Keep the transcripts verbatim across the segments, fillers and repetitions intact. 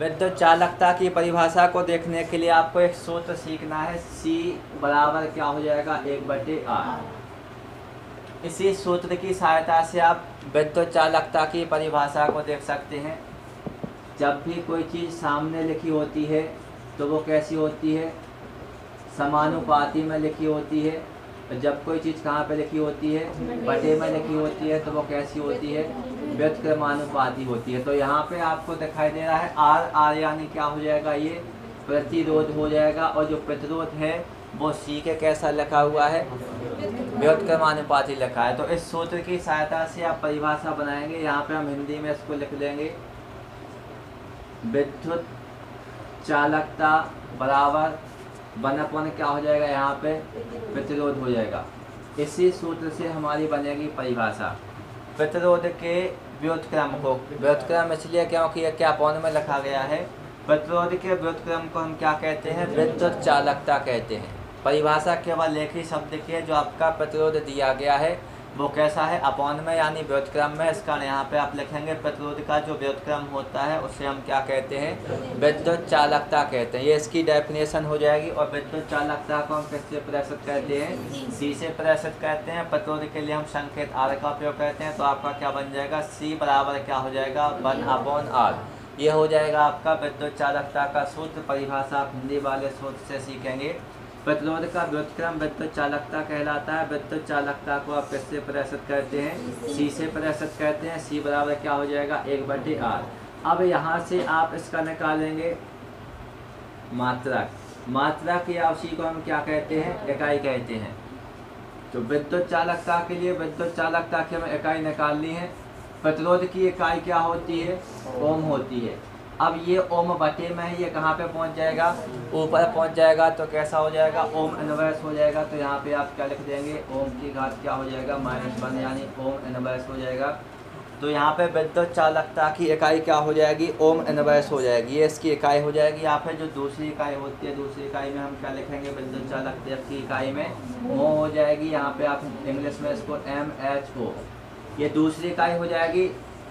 विद्युत चालकता की परिभाषा को देखने के लिए आपको एक सूत्र सीखना है। C बराबर क्या हो जाएगा, एक बटे आर। इसी सूत्र की सहायता से आप विद्युत चालकता की परिभाषा को देख सकते हैं। जब भी कोई चीज़ सामने लिखी होती है तो वो कैसी होती है, समानुपाती में लिखी होती है। जब कोई चीज़ कहाँ पे लिखी होती है, बटे में लिखी होती है, तो वो कैसी होती है, व्युत्क्रमानुपाती होती है। तो यहाँ पे आपको दिखाई दे रहा है आर, आर यानी क्या हो जाएगा, ये प्रतिरोध हो जाएगा। और जो प्रतिरोध है वो सी के कैसा लिखा हुआ है, व्युत्क्रमानुपाती लिखा है। तो इस सूत्र की सहायता से आप परिभाषा बनाएंगे। यहाँ पे हम हिंदी में इसको लिख लेंगे, विद्युत चालकता बराबर वन अपन क्या हो जाएगा, यहाँ पे प्रतिरोध हो जाएगा। इसी सूत्र से हमारी बनेगी परिभाषा। प्रतिरोध के व्युत्क्रम को, व्युत्क्रम इसलिए क्योंकि यह क्या पौन में लिखा गया है, प्रतिरोध के व्युत्क्रम को हम क्या कहते हैं, विद्युत चालकता कहते हैं। परिभाषा केवल एक ही शब्द की है, जो आपका प्रतिरोध दिया गया है वो कैसा है, अपॉन में यानी व्युत्क्रम में। इस कारण यहाँ पे आप लिखेंगे प्रतिरोध का जो व्युत्क्रम होता है उसे हम क्या कहते हैं, विद्युत चालकता कहते हैं। ये इसकी डेफिनेशन हो जाएगी। और विद्युत चालकता को हम किससे प्रदर्शित करते हैं, सी से प्रदर्शित करते हैं। प्रतिरोध के लिए हम संकेत आर का उपयोग करते हैं। तो आपका क्या बन जाएगा, सी बराबर क्या हो जाएगा, वन अपॉन आर। ये हो जाएगा आपका विद्युत चालकता का सूत्र। परिभाषा आप हिंदी वाले सूत्र से सीखेंगे। प्रतिरोध का व्युत्क्रम विद्युत चालकता कहलाता है। विद्युत चालकता को आप किससे प्रदर्शित करते हैं, सी से प्रदर्शित करते हैं। सी बराबर क्या हो जाएगा, एक बटे आर। अब यहाँ से आप इसका निकालेंगे मात्रक। मात्रक या उसी को हम क्या कहते हैं, इकाई कहते हैं। तो विद्युत चालकता के लिए विद्युत चालकता की हमें इकाई निकालनी है। प्रतिरोध की इकाई क्या होती है, ओम होती है। अब ये ओम बटे में है, ये कहाँ पे पहुँच जाएगा, ऊपर पहुँच जाएगा। तो कैसा हो जाएगा, ओम इनवर्स हो जाएगा। तो यहाँ पे आप क्या लिख देंगे, ओम की घात क्या हो जाएगा, माइनस वन, यानी ओम इनवर्स हो जाएगा। तो यहाँ पे विद्युत चालकता की इकाई क्या हो जाएगी, ओम इनवर्स हो जाएगी। ये इसकी इकाई हो जाएगी। यहाँ पे जो दूसरी इकाई होती है, दूसरी इकाई में हम क्या लिखेंगे, विद्युत चालकता की इकाई में मो हो जाएगी। यहाँ पे आप इंग्लिश में इसको एम एच ओ, ये दूसरी इकाई हो जाएगी।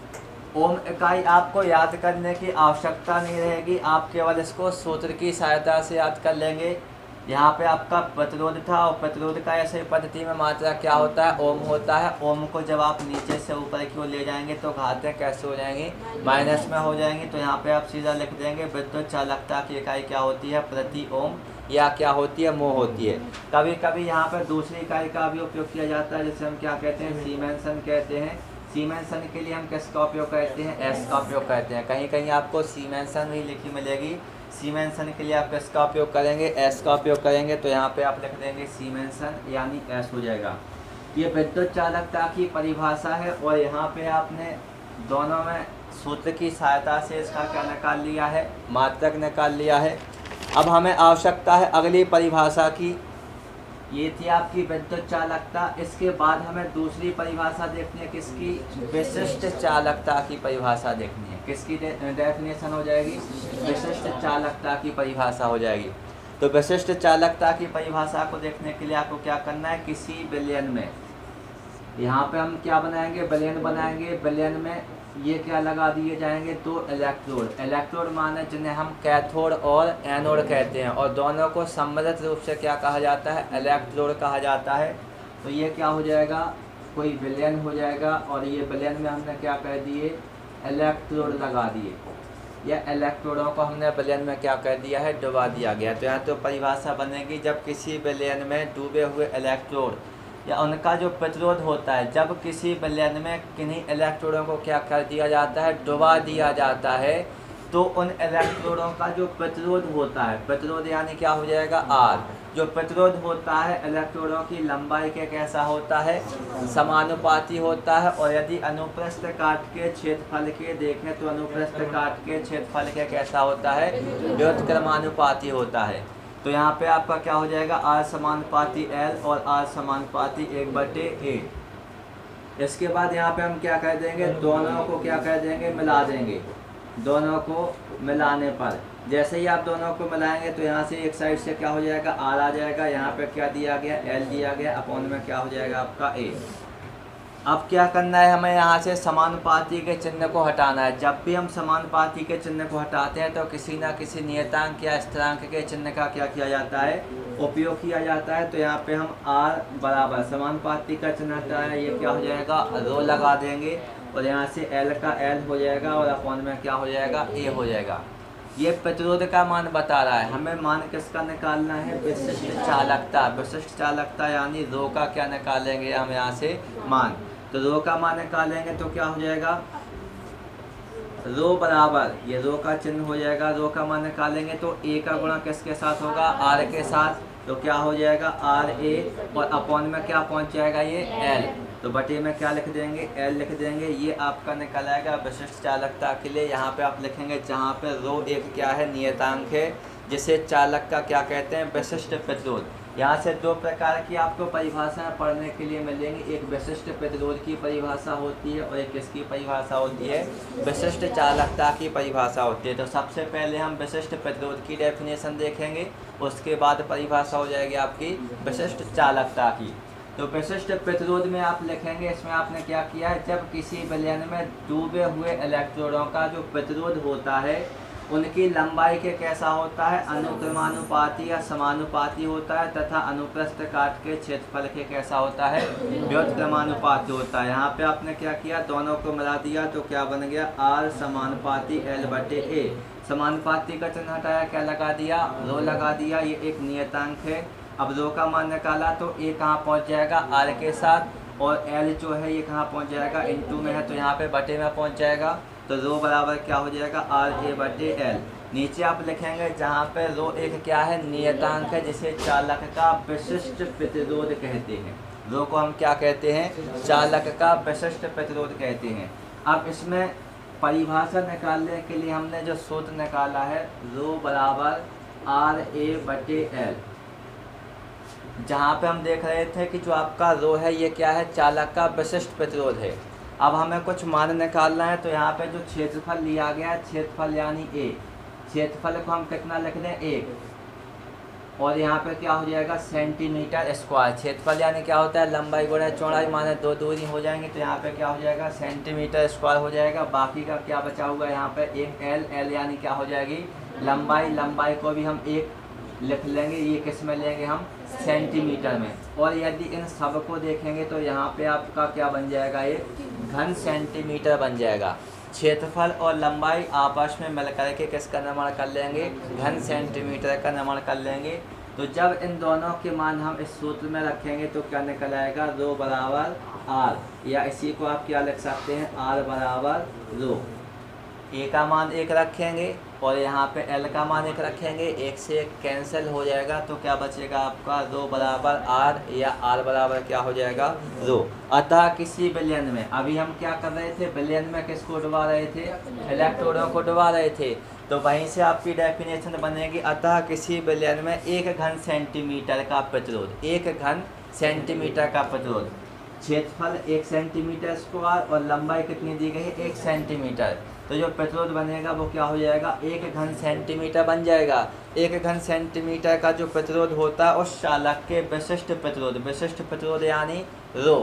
ओम इकाई आपको याद करने की आवश्यकता नहीं रहेगी, आप केवल इसको सूत्र की सहायता से याद कर लेंगे। यहाँ पे आपका प्रतिरोध था, और प्रतिरोध का ऐसे पद्धति में मात्रा क्या होता है, ओम होता है। ओम को जब आप नीचे से ऊपर की ओर ले जाएंगे तो घातें कैसे हो जाएंगी, माइनस में हो जाएंगी। तो यहाँ पे आप सीधा लिख देंगे विद्युत चालकता की इकाई क्या होती है, प्रति ओम, या क्या होती है, मो होती है। कभी कभी यहाँ पर दूसरी इकाई का भी उपयोग किया जाता है, जिसे हम क्या कहते हैं, सीमेंसन कहते हैं। सीमेंसन के लिए हम किसका उपयोग करते हैं, एस का उपयोग करते हैं। कहीं कहीं आपको सीमेंसन भी लिखी मिलेगी। सीमेंसन के लिए आप किसका उपयोग करेंगे, एस का उपयोग करेंगे। तो यहाँ पे आप लिख देंगे सीमेंसन, यानी एस हो जाएगा। ये विद्युत चालकता की परिभाषा है। और यहाँ पे आपने दोनों में सूत्र की सहायता से इसका क्या निकाल लिया है, मात्रक निकाल लिया है। अब हमें आवश्यकता है अगली परिभाषा की। ये थी आपकी विद्युत चालकता। इसके बाद हमें दूसरी परिभाषा देखनी है, किसकी, विशिष्ट चालकता की परिभाषा देखनी है। किसकी डेफिनेशन हो जाएगी, विशिष्ट चालकता की परिभाषा हो जाएगी। तो विशिष्ट चालकता की परिभाषा को देखने के लिए आपको क्या करना है, किसी विलयन में, यहाँ पे हम क्या बनाएंगे, विलयन बनाएंगे। विलयन में ये क्या लगा दिए जाएंगे, दो इलेक्ट्रोड। इलेक्ट्रोड माने जिन्हें हम कैथोड और एनोड कहते हैं, और दोनों को सम्मिलित रूप से क्या कहा जाता है, इलेक्ट्रोड कहा जाता है। तो ये क्या हो जाएगा, कोई विलयन हो जाएगा। और ये विलयन में हमने क्या कर दिए, इलेक्ट्रोड लगा दिए, या इलेक्ट्रोडों को हमने विलयन में क्या कर दिया है, डुबा दिया गया। तो यहाँ तो परिभाषा बनेगी, जब किसी विलयन में डूबे हुए इलेक्ट्रोड या उनका जो प्रतिरोध होता है, जब किसी विलयन में किन्हीं इलेक्ट्रोडों को क्या कर दिया जाता है, डुबा दिया जाता है, तो उन इलेक्ट्रोडों का जो प्रतिरोध होता है, प्रतिरोध यानी क्या हो जाएगा, आर। जो प्रतिरोध होता है इलेक्ट्रोडों की लंबाई के कैसा होता है, समानुपाती होता है। और यदि अनुप्रस्थ काट के क्षेत्रफल के देखें तो अनुप्रस्थ काट के क्षेत्रफल के कैसा होता है, व्युत्क्रमानुपाती होता है। तो यहाँ पे आपका क्या हो जाएगा, आर समानुपाती एल और आर समानुपाती एक बटे ए। इसके बाद यहाँ पे हम क्या कर देंगे, दोनों को क्या कर देंगे, मिला देंगे। दोनों को मिलाने पर जैसे ही आप दोनों को मिलाएंगे तो यहाँ से एक साइड से क्या हो जाएगा, आर आ जाएगा। यहाँ पे क्या दिया गया, एल दिया गया, अपॉन में क्या हो जाएगा आपका ए। अब क्या करना है, हमें यहाँ से समानुपाती के चिन्ह को हटाना है। जब भी हम समानुपाती के चिन्ह को हटाते हैं तो किसी ना किसी नियतांक या स्थिरांक के चिन्ह का क्या किया जाता है, उपयोग किया जाता है। तो यहाँ पे हम आर बराबर समानुपाती का चिन्ह हटाया है, ये क्या हो जाएगा, रो लगा देंगे और यहाँ से एल का एल हो जाएगा और अपॉन में क्या हो जाएगा, ए हो जाएगा। ये प्रतिरोध का मान बता रहा है, हमें मान किसका निकालना है, विशिष्ट चालकता। विशिष्ट चालकता यानी रो का क्या निकालेंगे हम यहाँ से मान। तो रो का मान निकालेंगे तो क्या हो जाएगा, रो बराबर ये रो का चिन्ह हो जाएगा। रो का मान निकालेंगे तो ए का गुणा किसके साथ होगा, आर के साथ। तो क्या हो जाएगा आर ए और अपॉन में क्या पहुंच जाएगा ये एल। तो बटे में क्या लिख देंगे, एल लिख देंगे। ये आपका निकल आएगा विशिष्ट चालकता के लिए। यहाँ पे आप लिखेंगे जहाँ पे रो एक क्या है, नियतांक है, जिसे चालक का क्या कहते हैं, विशिष्ट प्रतिरोध। यहाँ से दो प्रकार की आपको परिभाषाएं पढ़ने के लिए मिलेंगी। एक विशिष्ट प्रतिरोध की परिभाषा होती है और एक किसकी परिभाषा होती है, विशिष्ट चालकता की परिभाषा होती है। तो सबसे पहले हम विशिष्ट प्रतिरोध की डेफिनेशन देखेंगे, उसके बाद परिभाषा हो जाएगी आपकी विशिष्ट चालकता की। तो विशिष्ट प्रतिरोध में आप लिखेंगे, इसमें आपने क्या किया है, जब किसी विलयन में डूबे हुए इलेक्ट्रोडों का जो प्रतिरोध होता है उनकी लंबाई के कैसा होता है, अनुक्रमानुपाती या समानुपाती होता है, तथा अनुप्रस्थ काट के क्षेत्रफल के कैसा होता है, व्युत्क्रमानुपाती होता है। यहाँ पे आपने क्या किया, दोनों को मिला दिया तो क्या बन गया, आर समानुपाती एल बटे ए। समानुपाती का चिन्ह हटाया, क्या लगा दिया, रो लगा दिया। ये एक नियतांक है। अब रो का मान निकाला तो ए कहाँ पहुँच जाएगा, आर के साथ, और एल जो है ये कहाँ पहुँच जाएगा, इनटू में है तो यहाँ पे बटे में पहुँच जाएगा। तो रो बराबर क्या हो जाएगा, आर ए बटे एल। नीचे आप लिखेंगे जहाँ पे रो एक क्या है, नियतांक है, जिसे चालक का विशिष्ट प्रतिरोध कहते हैं। रो को हम क्या कहते हैं, चालक का विशिष्ट प्रतिरोध कहते हैं। अब इसमें परिभाषा निकालने के लिए हमने जो सूत्र निकाला है, रो बराबर आर ए बटे एल। जहाँ पे हम देख रहे थे कि जो आपका रो है ये क्या है, चालक का विशिष्ट प्रतिरोध है। अब हमें कुछ मान निकालना है, तो यहाँ पे जो क्षेत्रफल लिया गया है, क्षेत्रफल यानी ए, क्षेत्रफल को हम कितना लिख दें, एक, और यहाँ पे क्या हो जाएगा, सेंटीमीटर स्क्वायर। क्षेत्रफल यानी क्या होता है, लंबाई गुणा चौड़ाई, माने दो दूरी हो जाएंगे तो यहाँ पे क्या हो जाएगा, सेंटीमीटर स्क्वायर हो जाएगा। बाकी का क्या बचा हुआ है यहाँ पे, एक एल, एल यानी क्या हो जाएगी, लंबाई। लंबाई को भी हम एक लिख लेंगे, ये किस में लेंगे हम, सेंटीमीटर में। और यदि इन सब को देखेंगे तो यहाँ पे आपका क्या बन जाएगा, ये घन सेंटीमीटर बन जाएगा। क्षेत्रफल और लंबाई आपस में मिलकर के किसका निर्माण कर लेंगे, घन सेंटीमीटर का निर्माण कर लेंगे। तो जब इन दोनों के मान हम इस सूत्र में रखेंगे तो क्या निकल आएगा, रो बराबर आर, या इसी को आप क्या लिख सकते हैं, आर बराबर रो। ए का मान एक रखेंगे और यहाँ पे एल का मान एक रखेंगे, एक से एक कैंसिल हो जाएगा तो क्या बचेगा आपका, रो बराबर आर, या आर बराबर क्या हो जाएगा, रो। अतः किसी विलयन में, अभी हम क्या कर रहे थे, विलयन में किसको डुबा रहे थे, इलेक्ट्रोडों को डुबा रहे थे। तो वहीं से आपकी डेफिनेशन बनेगी, अतः किसी विलयन में एक घन सेंटीमीटर का प्रतिरोध, एक घन सेंटीमीटर का प्रतिरोध, क्षेत्रफल एक सेंटीमीटर स्क्वायर और लंबाई कितनी दी गई है, एक सेंटीमीटर। तो जो प्रतिरोध बनेगा वो क्या हो जाएगा, एक घन सेंटीमीटर बन जाएगा। एक घन सेंटीमीटर का जो प्रतिरोध होता है उस चालक के विशिष्ट प्रतिरोध, विशिष्ट प्रतिरोध यानी रो।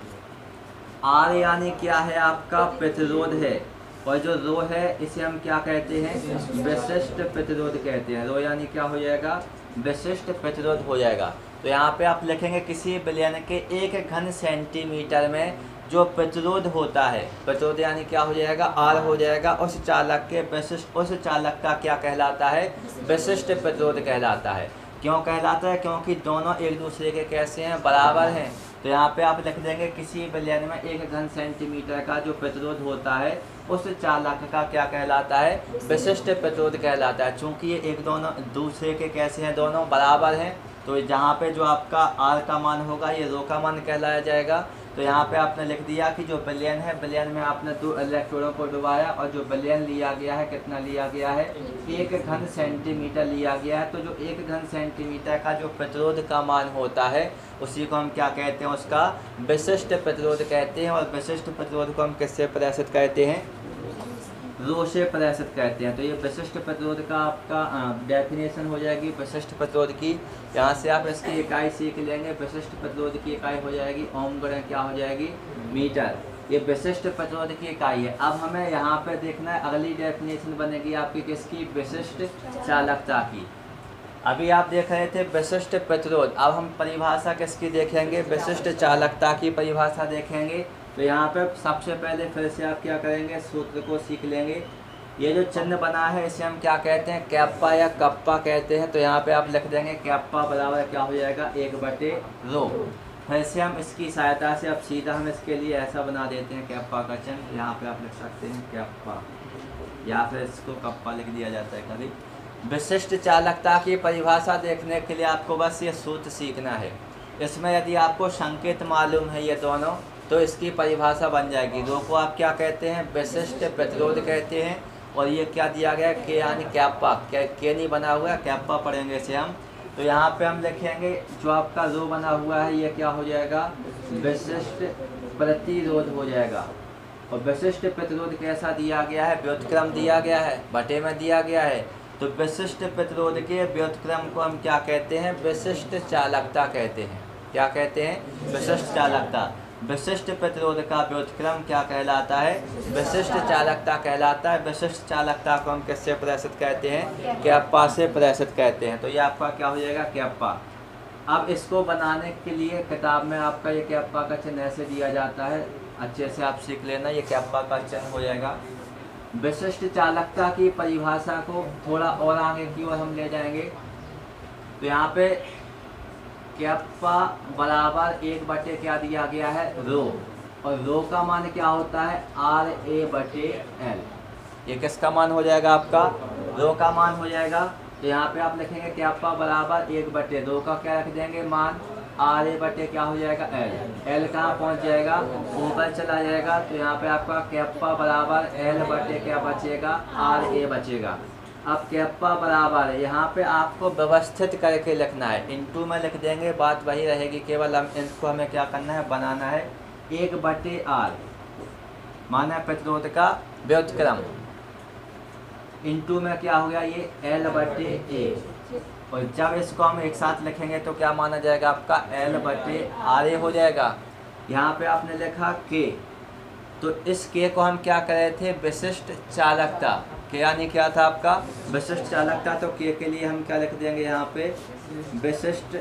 आर यानी क्या है, आपका प्रतिरोध है, और जो रो है इसे हम क्या कहते हैं, विशिष्ट प्रतिरोध कहते हैं। रो यानी क्या हो जाएगा, विशिष्ट प्रतिरोध हो जाएगा। तो यहाँ पे आप लिखेंगे किसी विलयन के एक घन सेंटीमीटर में जो प्रतिरोध होता है, प्रतिरोध यानी क्या हो जाएगा, आर हो जाएगा, उस चालक के विशिष्ट, उस चालक का क्या कहलाता है, विशिष्ट प्रतिरोध कहलाता है। क्यों कहलाता है, क्योंकि दोनों एक दूसरे के कैसे हैं, बराबर हैं। तो यहाँ पे आप लिख देंगे किसी विलयन में एक घन सेंटीमीटर का जो प्रतिरोध होता है उस चालक का क्या कहलाता है, विशिष्ट प्रतिरोध कहलाता है। चूँकि ये एक दोनों दूसरे के कैसे हैं, दोनों बराबर हैं, तो जहाँ पे जो आपका आर का मान होगा ये रो का मान कहलाया जाएगा। तो यहाँ पे आपने लिख दिया कि जो विलयन है, विलयन में आपने दो इलेक्ट्रोडों को डुबाया और जो विलयन लिया गया है कितना लिया गया है, एक घन सेंटीमीटर लिया गया है। तो जो एक घन सेंटीमीटर का जो प्रतिरोध का मान होता है उसी को हम क्या कहते हैं, उसका विशिष्ट प्रतिरोध कहते हैं। और विशिष्ट प्रतिरोध को हम किससे प्रदर्शित करते हैं, रो से प्रदर्शित करते हैं। तो ये विशिष्ट प्रतिरोध का आपका डेफिनेशन हो जाएगी विशिष्ट प्रतिरोध की। यहाँ से आप इसकी इकाई सीख लेंगे। विशिष्ट प्रतिरोध की इकाई हो जाएगी ओम गुणा क्या हो जाएगी मीटर। ये विशिष्ट प्रतिरोध की इकाई है। अब हमें यहाँ पे देखना है अगली डेफिनेशन बनेगी आपकी किसकी, विशिष्ट चालकता की। अभी आप देख रहे थे विशिष्ट प्रतिरोध, अब हम परिभाषा किसकी देखेंगे, विशिष्ट चालकता की परिभाषा देखेंगे। तो यहाँ पे सबसे पहले फिर से आप क्या करेंगे, सूत्र को सीख लेंगे। ये जो चिन्ह बना है इसे हम क्या कहते हैं, कैप्पा या कप्पा कहते हैं। तो यहाँ पे आप लिख देंगे कैप्पा बराबर क्या हो जाएगा, एक बटे रो। फिर से हम इसकी सहायता से अब सीधा हम इसके लिए ऐसा बना देते हैं कैप्पा का चिन्ह। यहाँ पे आप लिख सकते हैं कैप्पा या फिर इसको कप्पा लिख दिया जाता है कभी। विशिष्ट चालकता की परिभाषा देखने के लिए आपको बस ये सूत्र सीखना है। इसमें यदि आपको संकेत मालूम है ये दोनों तो इसकी परिभाषा बन जाएगी। रो को आप क्या कहते हैं, विशिष्ट प्रतिरोध कहते हैं। और ये क्या दिया गया, के यानी कैप्पा, के, के नहीं बना हुआ है, कैप्पा पढ़ेंगे इसे हम। तो यहाँ पे हम लिखेंगे जो आपका रो बना हुआ है ये क्या हो जाएगा, विशिष्ट प्रतिरोध हो जाएगा। और विशिष्ट प्रतिरोध कैसा दिया गया है, व्युत्क्रम दिया गया है, बटे में दिया गया है। तो विशिष्ट प्रतिरोध के व्युत्क्रम को हम क्या कहते हैं, विशिष्ट चालकता कहते हैं। क्या कहते हैं, विशिष्ट चालकता। विशिष्ट प्रतिरोध का व्युत्क्रम क्या कहलाता है, विशिष्ट चालकता कहलाता है। विशिष्ट चालकता को हम किससे प्रदर्शित कहते हैं, कैप्पा से प्रदर्शित कहते हैं। तो ये आपका क्या हो जाएगा, कैप्पा। अब इसको बनाने के लिए किताब में आपका ये कैप्पा का चिन्ह ऐसे दिया जाता है, अच्छे से आप सीख लेना। ये कैप्पा का चिन्ह हो जाएगा। विशिष्ट चालकता की परिभाषा को थोड़ा और आगे की ओर हम ले जाएंगे। तो यहाँ पे कैप्पा बराबर एक बटे क्या दिया गया है, रो। और रो का मान क्या होता है, आर ए बटे एल। ये किसका मान हो जाएगा, आपका रो का मान हो जाएगा। तो यहाँ पे आप लिखेंगे कैप्पा बराबर एक बटे रो का क्या रख देंगे मान, आर ए बटे क्या हो जाएगा एल। एल कहाँ पहुँच जाएगा, ऊपर चला जाएगा। तो यहाँ पे आपका कैप्पा बराबर एल बटे क्या बचेगा, आर ए बचेगा। अब कैप्पा बराबर यहाँ पे आपको व्यवस्थित करके लिखना है, इनटू में लिख देंगे, बात वही रहेगी, केवल हम इनको हमें क्या करना है, बनाना है। एक बटे आर माना प्रतिरोध का व्युत्क्रम, इनटू में क्या हो गया ये एल बटे ए। और जब इसको हम एक साथ लिखेंगे तो क्या माना जाएगा, आपका एल बटे आर ए हो जाएगा। यहाँ पे आपने लिखा के, तो इस के को हम क्या कर रहे थे, विशिष्ट चालकता। के यानी क्या था आपका, विशिष्ट चालकता। तो के के लिए हम क्या लिख देंगे, यहाँ पे विशिष्ट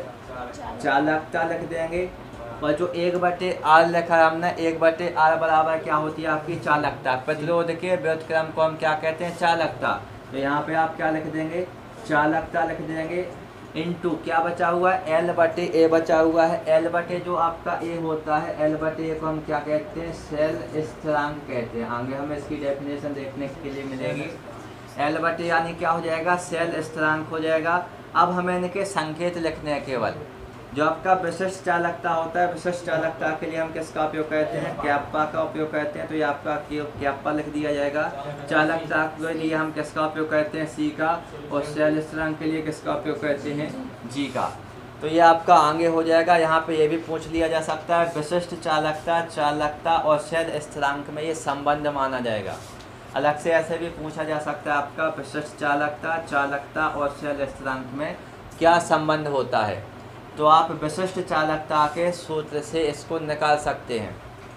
चालकता लिख देंगे। और जो एक बटे आर लिखा है हमने, एक बटे आर बराबर क्या होती है आपकी चालकता। प्रतिरोध के व्युत्क्रम को हम क्या कहते हैं, चालकता। तो यहाँ पे आप क्या लिख देंगे, चालकता लिख देंगे। इनटू क्या बचा हुआ है, एल बटे ए बचा हुआ है। एल बटे जो आपका ए होता है, एल बटे ए को हम क्या कहते हैं, सेल स्थिरांक कहते हैं। आगे हमें इसकी डेफिनेशन देखने के लिए मिलेगी। एल बटे यानी क्या हो जाएगा, सेल स्थिरांक हो जाएगा। अब हमें इनके संकेत लिखने हैं केवल। जो आपका विशिष्ट चालकता होता है, विशिष्ट चालकता के लिए हम किसका उपयोग करते हैं, कैप्पा का उपयोग करते हैं। तो ये आपका कैप्पा लिख दिया जाएगा। चालकता के लिए हम किसका उपयोग करते हैं, सी का। और सेल स्थिरांक के लिए किसका उपयोग करते हैं, जी का। तो ये आपका आगे हो जाएगा। यहाँ पे ये भी पूछ लिया जा सकता है, विशिष्ट चालकता, चालकता और सेल स्थिरांक में ये संबंध माना जाएगा। अलग से ऐसे भी पूछा जा सकता है आपका, विशिष्ट चालकता, चालकता और सेल स्थिरांक में क्या संबंध होता है। तो आप विशिष्ट चालकता के सूत्र से इसको निकाल सकते हैं।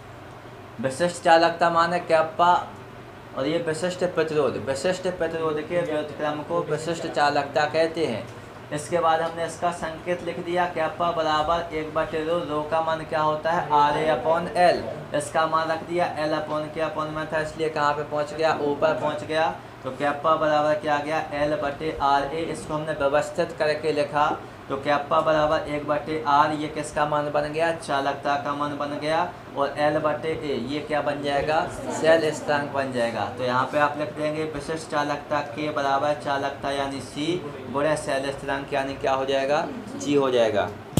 विशिष्ट चालकता माने कैप्पा, और ये विशिष्ट प्रतिरोध, विशिष्ट प्रतिरोध के व्युत्क्रम को विशिष्ट चालकता कहते हैं। इसके बाद हमने इसका संकेत लिख दिया, कैप्पा बराबर एक बटे रो। रो का मान क्या होता है, आर ए अपॉन एल। इसका मान रख दिया, एल अपॉन के अपॉन में था इसलिए कहाँ पे पहुँच गया, ऊपर पहुँच गया। तो कैप्पा बराबर क्या आ गया, एल बटे आर ए। इसको हमने व्यवस्थित करके लिखा। तो कैप्पा बराबर एक बटे आर, ये किसका मान बन गया, चालकता का मान बन गया। और एल बटे ए ये क्या बन जाएगा, सेल स्थिरांक बन जाएगा। तो यहाँ पे आप लिख देंगे विशिष्ट चालकता के बराबर चालकता यानी सी गुणा सेल स्थिरांक यानी क्या हो जाएगा, जी हो जाएगा।